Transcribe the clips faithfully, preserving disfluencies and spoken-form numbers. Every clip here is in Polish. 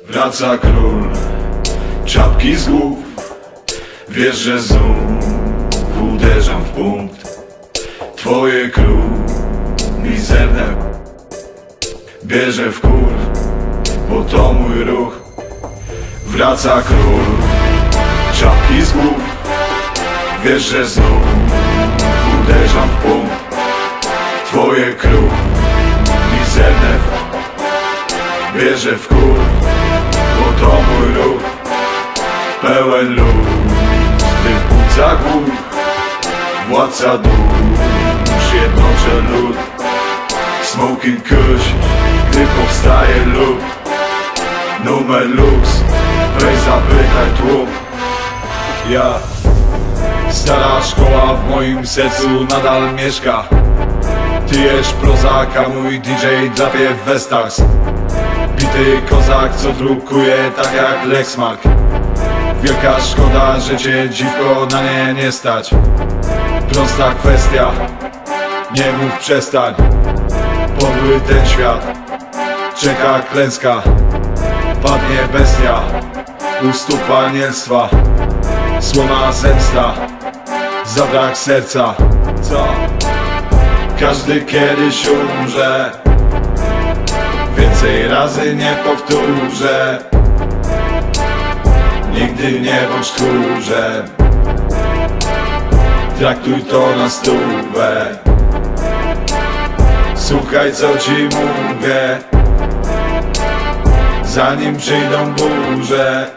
Wraca król, czapki z głów. Wiesz, że znów uderzam w punkt. Twoje król, mizerne bierze w kur, bo to mój ruch. Wraca król, czapki z głów. Wiesz, że znów uderzam w punkt. Twoje król, mizerne bierze w kur, bo to mój ruch. Pełen luz, wypłuca gór. Władca dusz, jednoczę lud. Smoking kush, gdy powstaje lub numer lux, weź zapytaj tłum. Ja, stara szkoła w moim sercu nadal mieszka. Ty jesz prozaka, mój D J drapie w Vestax. Bity kozak, co drukuje tak jak Lexmark. Wielka szkoda, że cię dziwko na nie nie stać. Prosta kwestia, nie mów przestań. Podły ten świat, czeka klęska. Padnie bestia u stóp panielstwa. Słona zemsta za brak serca. Co? Każdy kiedyś umrze. Więcej razy nie powtórzę. Nigdy nie bądź tchórzem. Traktuj to na stówę. Słuchaj, co ci mówię, zanim przyjdą burze.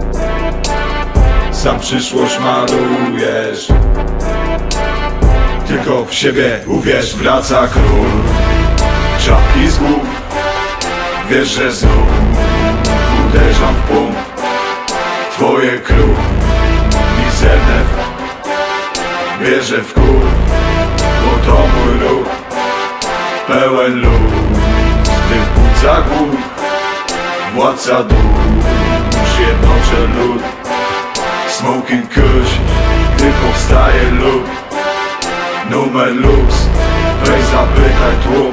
Sam przyszłość malujesz, tylko w siebie uwierz. Wraca król, czapki z głów. Wiesz, że znów uderzam w punkt. Twoje król, mizerne bierze w kur, bo to mój ruch. Pełen luz, wypłuca gór. Władca dusz, jednoczę lud. Smoking kush, gdy powstaje lub numer lux, weź zapytaj tłum.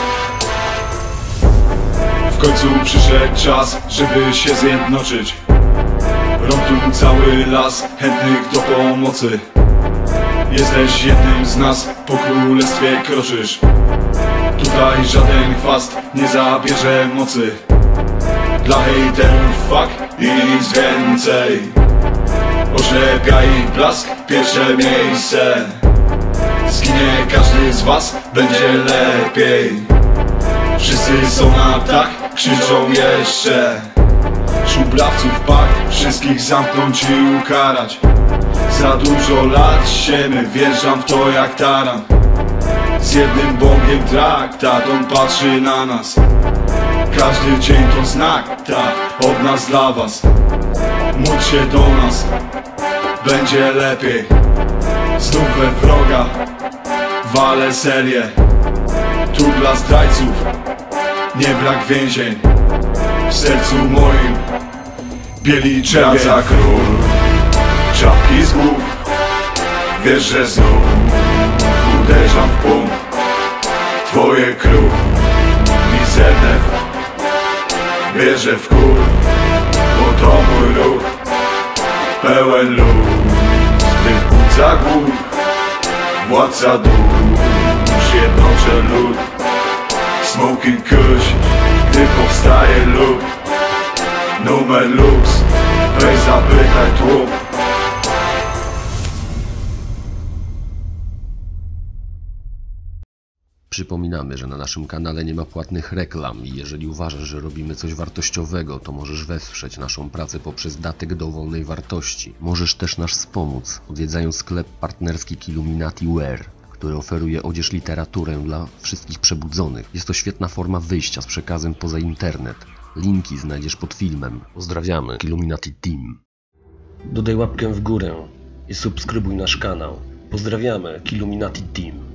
W końcu przyszedł czas, żeby się zjednoczyć. Rąk tu cały las chętnych do pomocy. Jesteś jednym z nas, po królestwie kroczysz. Tutaj żaden chwast nie zabierze mocy. Dla hejterów fuck i nic więcej. Oślepia ich blask, pierwsze miejsce. Zginie każdy z was, będzie lepiej. Wszyscy są na tak, krzyczą jeszcze. Szubrawców pakt, wszystkich zamknąć i ukarać. Za dużo lat siemy, wjeżdżam w to jak taran. Z jednym Bogiem traktat, on patrzy na nas. Każdy dzień to znak, tak, od nas dla was. Módl się do nas, będzie lepiej. Znów we wroga, walę serię. Tu dla zdrajców, nie brak więzień. W sercu moim bieli czerwień. Wraca król, czapki z głów. Wiesz, że znów uderzam w punkt. Twoje król, mizerne bierze w kur, bo to mój ruch. Pełen luz, wypłuca gór. Władca dusz, jednoczę lud. Smoking kush, gdy powstaje lub numer lux, weź zapytaj tłum. Przypominamy, że na naszym kanale nie ma płatnych reklam i jeżeli uważasz, że robimy coś wartościowego, to możesz wesprzeć naszą pracę poprzez datek dowolnej wartości. Możesz też nas wspomóc, odwiedzając sklep partnerski Killuminati Wear, który oferuje odzież, literaturę dla wszystkich przebudzonych. Jest to świetna forma wyjścia z przekazem poza internet. Linki znajdziesz pod filmem. Pozdrawiamy, Killuminati Team. Dodaj łapkę w górę i subskrybuj nasz kanał. Pozdrawiamy, Killuminati Team.